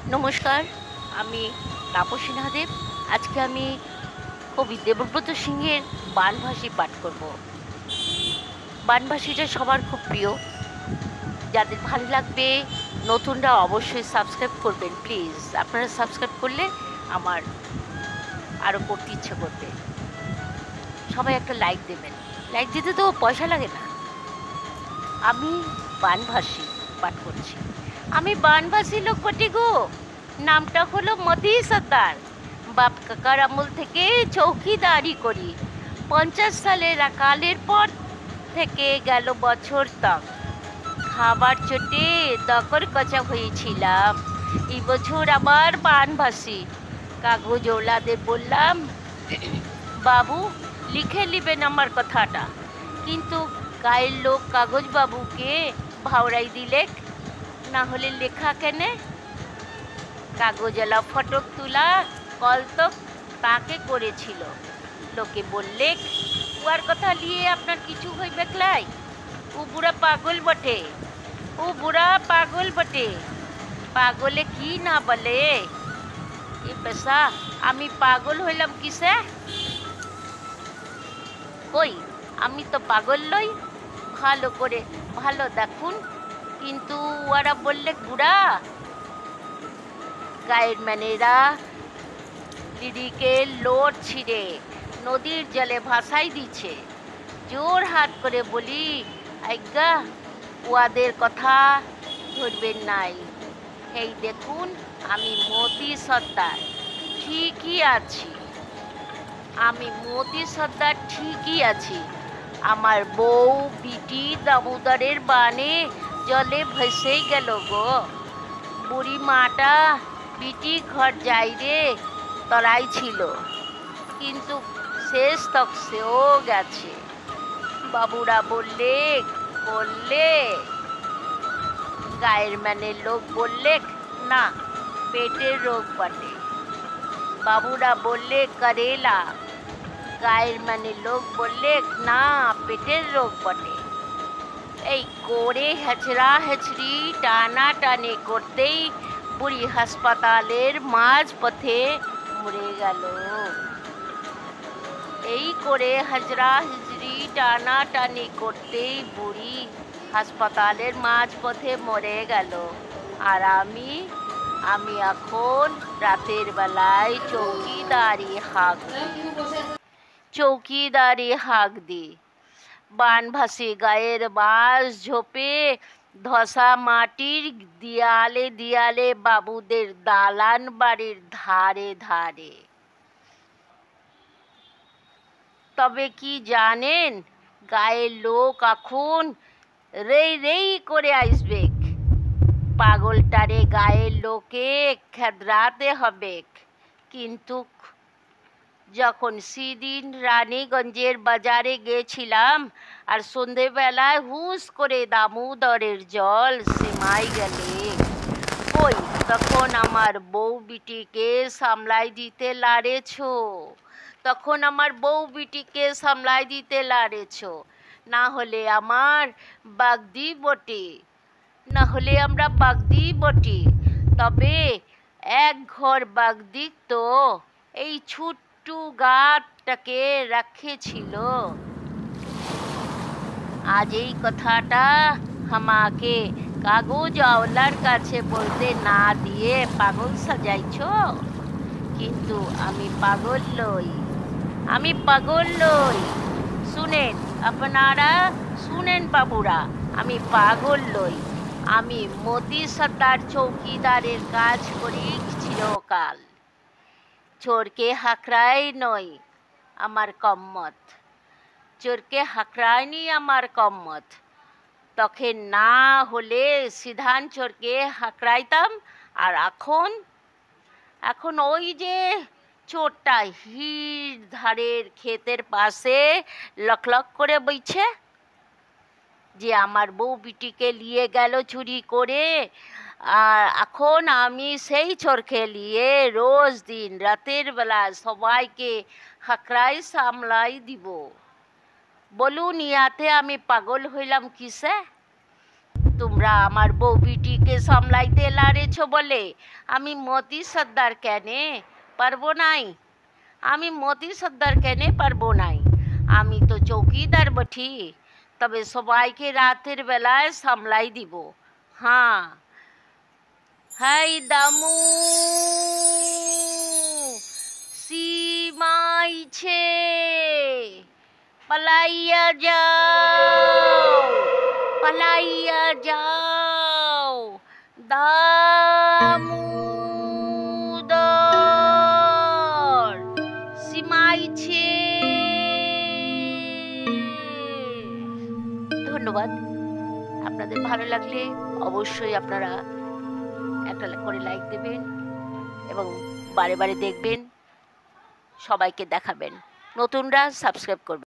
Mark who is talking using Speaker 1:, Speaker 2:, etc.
Speaker 1: নমস্কার, আমি তাপসী নাহাদেব। আজকে আমি কবি দেবব্রত সিংহের বানভাসি পাঠ করব। বানভাসিটা সবার খুব প্রিয়। যাদের ভালো লাগবে নতুনরা অবশ্যই সাবস্ক্রাইব করবেন প্লিজ। আপনারা সাবস্ক্রাইব করলে আমার আরও করতে ইচ্ছে করবে। সবাই একটা লাইক দেবেন। লাইক দিতে তো পয়সা লাগে না। আমি বানভাসি পাঠ করছি। আমি বানভাসি লোক বটে গো, নামটা হলো মতি সর্দার। বাপ কাকার আমল থেকে চৌকিদারি করি। 50 সালের আকালের পর থেকে গেল বছর তক, খাবার চোটে দকর কচা হয়েছিলাম। এই বছর আবার বানভাসি। কাগজওয়ালাদের বললাম, বাবু লিখে নেবেন আমার কথাটা, কিন্তু গায়ের লোক কাগজবাবুকে ভাওরাই দিলে, না হলে লেখা কেনে? কাগজওয়ালা ফটক তুলা কলতক তাকে করেছিল। লোকে বললে, উয়ার কথা নিয়ে আপনার কিছু হইবে ক্লাই? ও বুড়া পাগল বটে, ও বুড়া পাগল বটে। পাগলে কি না বলে? এ পেশা আমি পাগল হইলাম কিসে? কই, আমি তো পাগল লই। ভালো করে ভালো দেখুন। কিন্তু ওরা বললে, বুড়া গায়ের ম্যানেরা লিরিকের লোড ছিঁড়ে নদীর জলে ভাসাই দিচ্ছে। জোর হাত করে বলি, আজ্ঞা ওয়াদের কথা ধরবেন নাই। এই দেখুন, আমি মতি সর্দার ঠিকই আছি। আমি মতি সর্দার ঠিকই আছি। আমার বউ বিটি দামোদরের বানে জলে ভেসেই গেল গো। বুড়ি মাটা বিটি ঘর যাই রে তলায় ছিল, কিন্তু শেষ তক সেও গেছে। বাবুরা বললে করলে, গায়ের ম্যানের লোক বললে না, পেটের রোগ বটে। বাবুরা বললে করেলা, গায়ের ম্যানের লোক বললে না, পেটের রোগ বটে। এই করে হেঁচড়া হেঁচড়ি টানা টানে করতেই বুড়ি হাসপাতালের মাঝ পথে মরে গেল। এই করে হাজরা হিজড়ি টানা টানি করতেই বুড়ি হাসপাতালের মাঝ পথে মরে গেল। আর আমি এখন রাতের বেলায় চৌকিদারি হাঁক দি। বানভাসি গায়ের বাঁশ ঝোপে ধসা মাটির দিয়ালে দিয়ালে বাবুদের দালান বাড়ির ধারে ধারে। তবে কি জানেন, গায়ের লোক এখন রেই রেই করে আসবে। পাগলটারে গায়ের লোকে খেদরাতে হবে। কিন্তু যখন সেদিন রানীগঞ্জের বাজারে গেছিলাম আর সন্ধেবেলায় হুস করে দামোদরের জল সেমাই গেলে, কই তখন আমার বউ বিটিকে সামলাই দিতে লাড়েছো। তখন আমার বউ বিটিকে সামলাই দিতে লাড়েছো। না হলে আমার বাগদি বটে, না হলে আমরা বাগদি বটি। তবে এক ঘর বাগদি তো এই ছোট্ট গাছটাকে রাখেছিল। আজ এই কথাটা আমাকে কাগজওয়ালার কাছে বলতে না দিয়ে পাগল সাজাইছ। কিন্তু আমি পাগল লই, আমি পাগল লই। শুনেন আপনারা, শুনেন বাবুরা, আমি পাগল লই। আমি মতি সর্দার চৌকিদারের কাজ করি চিরকাল। চোরকে হাঁকড়াই নই আমার কম্মত, চোরকে হাঁকড়ায়নি আমার কম্মত। তখন না হলে সিধান চোরকে হাঁকড়াইতাম। আর এখন ওই যে চোরটা হির ধারের ক্ষেতের পাশে লকলক করে বইছে, যে আমার বউ বিটিকে নিয়ে গেল চুরি করে। আর এখন আমি সেই চোরকে নিয়ে রোজ দিন রাতের বেলা সবাইকে হাঁকড়াই সামলাই দিব। বলুন ইয়াতে আমি পাগল হইলাম কিসে? তোমরা আমার বউ বিটিকে সামলাইতে লারেছ বলে আমি মতি সর্দার কেনে পারবো নাই, আমি মতি সর্দার কেনে পারবো নাই। আমি তো চৌকিদার বঠি, তবে সবাইকে রাতের বেলায় সামলাই দিব। হ্যাঁ, হাই দামু সীমাইছে, পালাইয়া যাও, পালাইয়া যাও, দামোদর সীমাইছে। ধন্যবাদ। আপনাদের ভালো লাগলে অবশ্যই আপনারা একটা করে লাইক দেবেন এবং বারে বারে দেখবেন, সবাইকে দেখাবেন, নতুনরা সাবস্ক্রাইব করবেন।